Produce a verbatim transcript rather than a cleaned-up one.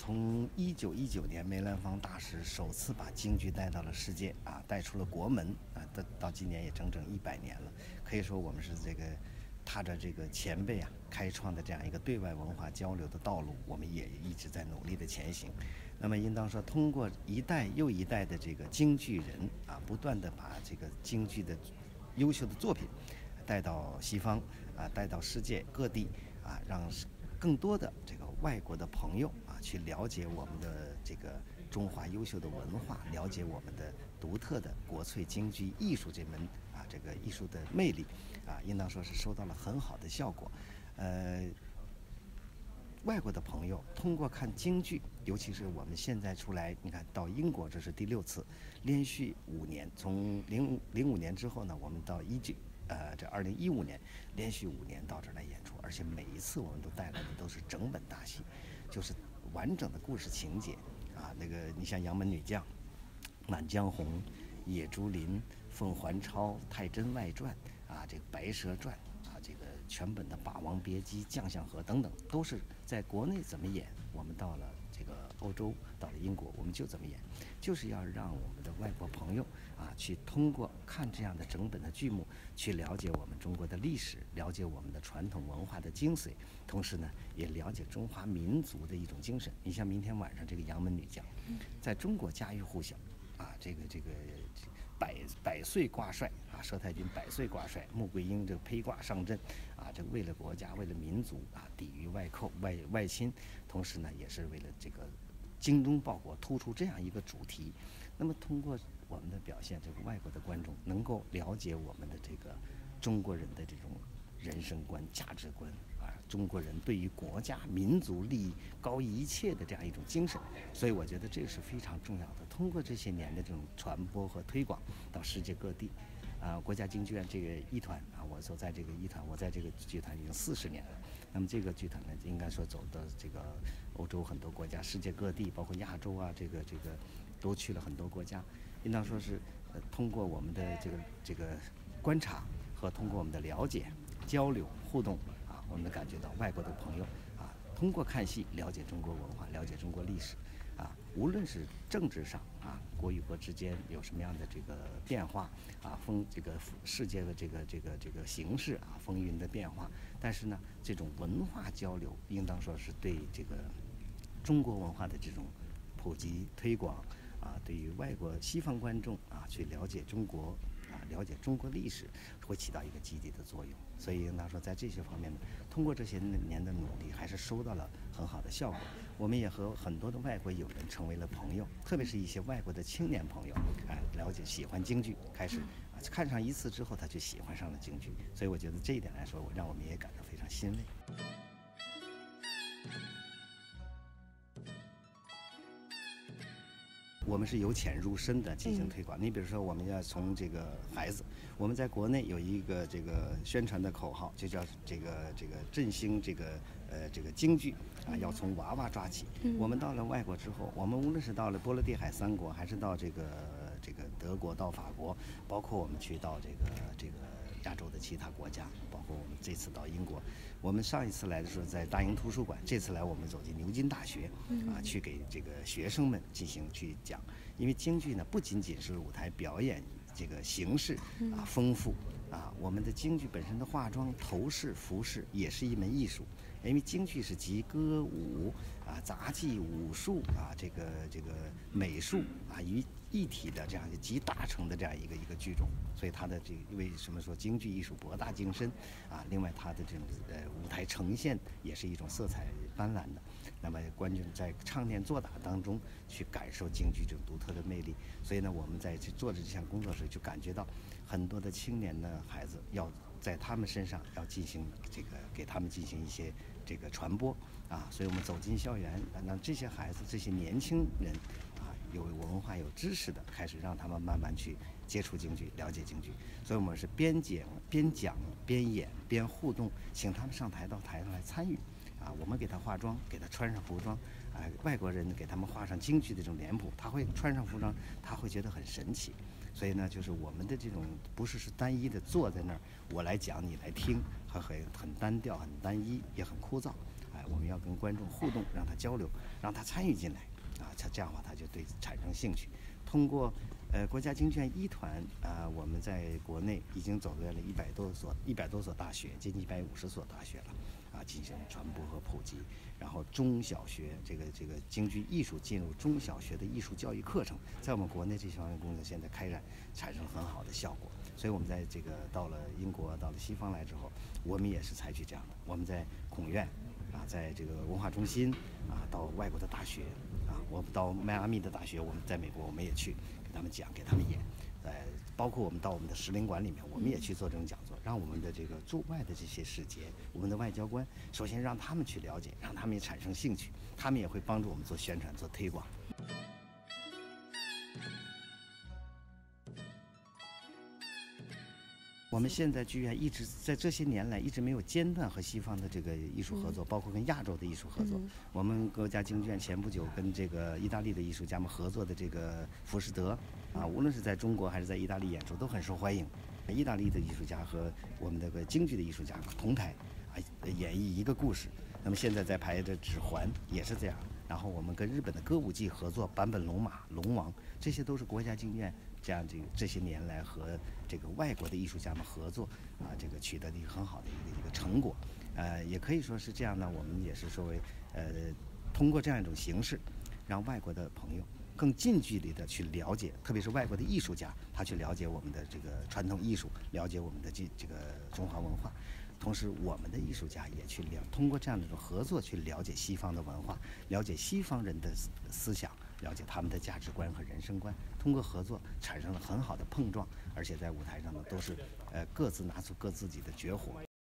从一九一九年梅兰芳大师首次把京剧带到了世界啊，带出了国门啊，到到今年也整整一百年了。可以说我们是这个踏着这个前辈啊开创的这样一个对外文化交流的道路，我们也一直在努力的前行。那么应当说，通过一代又一代的这个京剧人啊，不断的把这个京剧的优秀的作品带到西方啊，带到世界各地啊，让更多的这个外国的朋友啊，去了解我们的这个中华优秀的文化，了解我们的独特的国粹京剧艺术这门啊这个艺术的魅力啊，应当说是收到了很好的效果。呃，外国的朋友通过看京剧，尤其是我们现在出来，你看到英国这是第六次，连续五年，从零零五年之后呢，我们到一九。呃，这二零一五年连续五年到这儿来演出，而且每一次我们都带来的都是整本大戏，就是完整的故事情节啊。那个你像《杨门女将》《满江红》《野猪林》《凤还超》《太真外传》啊，这个《白蛇传》啊，这个全本的《霸王别姬》《将相和》等等，都是在国内怎么演，我们到了这个欧洲，到了英国，我们就怎么演，就是要让我们的外国朋友啊，去通过看这样的整本的剧目，去了解我们中国的历史，了解我们的传统文化的精髓，同时呢，也了解中华民族的一种精神。你像明天晚上这个《杨门女将》，在中国家喻户晓啊，这个这个百百岁挂帅啊，佘太君百岁挂帅，穆桂英这个披挂上阵啊，这为了国家，为了民族啊，抵御外寇外外侵，同时呢，也是为了这个精忠报国，突出这样一个主题。那么通过我们的表现，这个外国的观众能够了解我们的这个中国人的这种人生观、价值观啊，中国人对于国家、民族利益高于一切的这样一种精神。所以我觉得这个是非常重要的。通过这些年的这种传播和推广到世界各地，啊，国家京剧院这个艺团啊，我所在这个艺团，我在这个剧团已经四十年了。那么这个剧团呢，应该说走的这个欧洲很多国家、世界各地，包括亚洲啊，这个这个都去了很多国家。应当说是，呃，通过我们的这个这个观察和通过我们的了解、交流、互动啊，我们能感觉到外国的朋友啊，通过看戏了解中国文化，了解中国历史。啊，无论是政治上啊，国与国之间有什么样的这个变化啊，风这个世界的这个这个这个形势啊，风云的变化，但是呢，这种文化交流，应当说是对这个中国文化的这种普及推广啊，对于外国西方观众啊，去了解中国啊，了解中国历史，会起到一个积极的作用。所以应当说，在这些方面呢，通过这些年的努力，还是收到了很好的效果。我们也和很多的外国友人成为了朋友，特别是一些外国的青年朋友，啊，了解喜欢京剧，开始啊看上一次之后，他就喜欢上了京剧。所以我觉得这一点来说，让我们也感到非常欣慰。我们是由浅入深的进行推广。你比如说，我们要从这个孩子，我们在国内有一个这个宣传的口号，就叫这个这个振兴这个呃这个京剧啊，要从娃娃抓起。我们到了外国之后，我们无论是到了波罗的海三国，还是到这个这个德国、到法国，包括我们去到这个这个亚洲的其他国家，包括我们这次到英国，我们上一次来的时候在大英图书馆，这次来我们走进牛津大学啊，去给这个学生们进行去讲。因为京剧呢，不仅仅是舞台表演这个形式啊丰富啊，我们的京剧本身的化妆、头饰、服饰也是一门艺术。因为京剧是集歌舞啊、杂技、武术啊、这个这个美术啊于一体的这样集大成的这样一个一个剧种，所以它的这个为什么说京剧艺术博大精深啊？另外它的这种呃舞台呈现也是一种色彩斑斓的，那么观众在唱念做打当中去感受京剧这种独特的魅力。所以呢，我们在去做着这项工作时，就感觉到很多的青年的孩子要在他们身上要进行这个给他们进行一些这个传播啊，所以我们走进校园，让这些孩子、这些年轻人啊，有文化、有知识的，开始让他们慢慢去接触京剧、了解京剧。所以我们是边讲、边讲、边演、边互动，请他们上台到台上来参与。啊，我们给他化妆，给他穿上服装，啊，外国人给他们画上京剧的这种脸谱，他会穿上服装，他会觉得很神奇。所以呢，就是我们的这种不是是单一的坐在那儿，我来讲你来听，还很很单调、很单一，也很枯燥。啊， 来，我们要跟观众互动，让他交流，让他参与进来，啊，他这样的话他就对产生兴趣。通过呃国家京剧院一团啊、呃，我们在国内已经走遍了一百多所一百多所大学，接近一百五十所大学了，啊，进行传播和普及。然后中小学这个这个京剧艺术进入中小学的艺术教育课程，在我们国内这方面工作现在开展产生很好的效果。所以我们在这个到了英国到了西方来之后，我们也是采取这样的，我们在孔院啊，在这个文化中心啊，到外国的大学啊，我们到迈阿密的大学，我们在美国我们也去给他们讲，给他们演，呃，包括我们到我们的使领馆里面，我们也去做这种讲座，让我们的这个驻外的这些使节，我们的外交官，首先让他们去了解，让他们也产生兴趣，他们也会帮助我们做宣传、做推广。我们现在剧院一直在这些年来一直没有间断和西方的这个艺术合作，嗯、包括跟亚洲的艺术合作。嗯、我们国家京剧院前不久跟这个意大利的艺术家们合作的这个《浮士德》啊，无论是在中国还是在意大利演出都很受欢迎。意大利的艺术家和我们这个京剧的艺术家同台啊，演绎一个故事。那么现在在排的《指环》也是这样。然后我们跟日本的歌舞伎合作，坂本龙马、龙王，这些都是国家京剧院这样这个这些年来和这个外国的艺术家们合作啊，这个取得的一个很好的一个一个成果。呃，也可以说是这样呢，我们也是作为呃，通过这样一种形式，让外国的朋友更近距离的去了解，特别是外国的艺术家，他去了解我们的这个传统艺术，了解我们的这这个中华文化。同时，我们的艺术家也去了，通过这样的一种合作去了解西方的文化，了解西方人的思想，了解他们的价值观和人生观。通过合作产生了很好的碰撞，而且在舞台上呢，都是呃各自拿出各自己的绝活。